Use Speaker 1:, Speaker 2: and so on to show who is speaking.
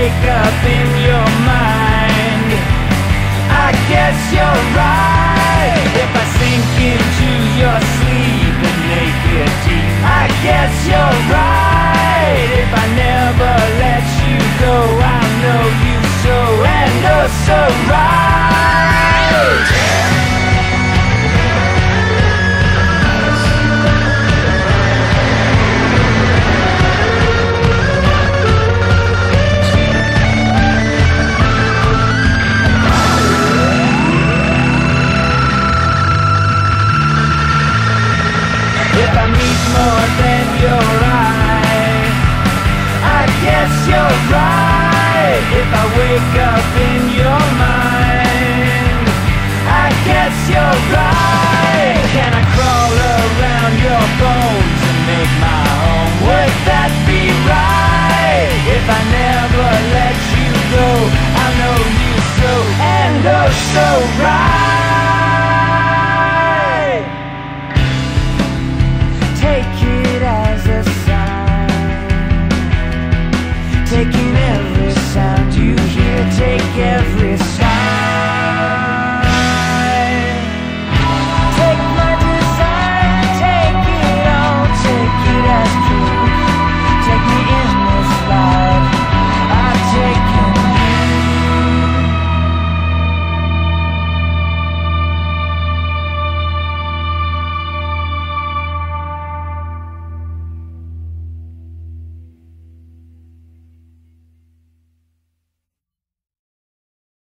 Speaker 1: wake up in your mind. I guess you're right. If I sink into your sleep and make it deep, I guess you're right. If I never let you go, I'll know you so and oh so right. If I meet more than your eye, I guess you're right. If I wake up